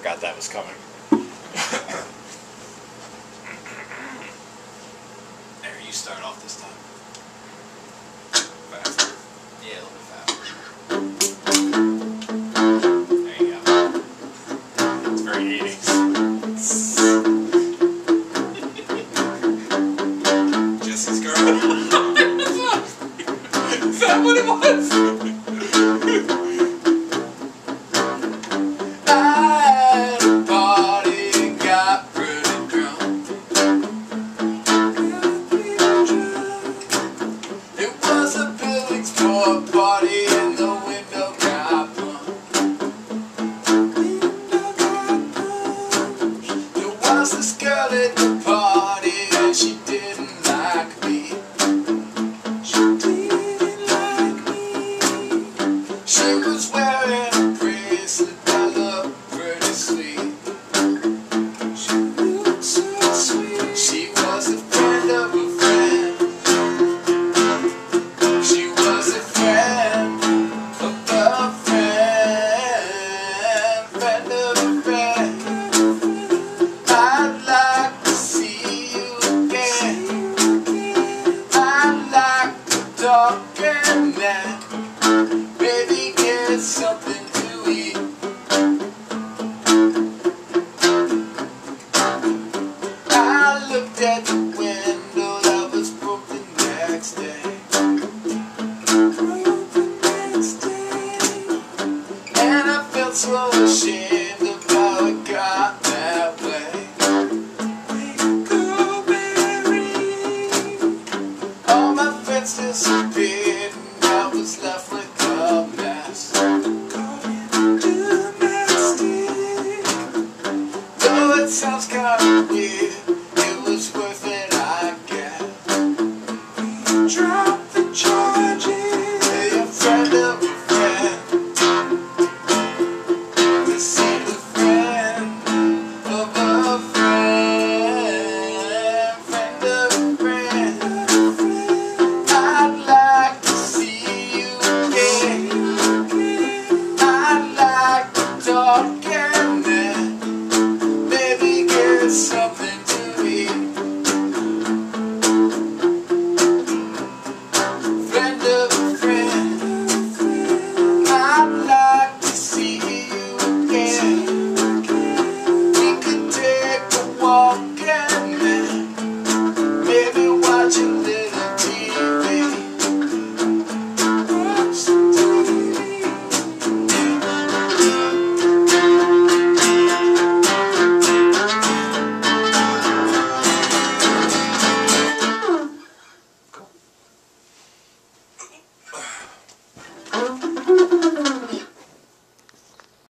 forgot that was coming. There, you start off this time. Faster. Yeah, a little bit faster. There you go. It's very 80s. Jesse's girl. Is that what it was? Party and the window got punched. There was this girl at the party and she didn't like me. She didn't like me. She was wearing a bracelet that looked pretty sweet. She looked so sweet. She was a friend of a friend. She was a friend of a friend, friend of a friend. I'd like to see you again. I'd like to talk and then maybe get something to eat. I looked at the window that was broken next day. And I felt so ashamed of how it got that way. All my friends disappeared and I was left with a mess. Though it sounds kind of weird, it was worth it, I guess. Drop the charges, a friend of a friend. Talk and then maybe get some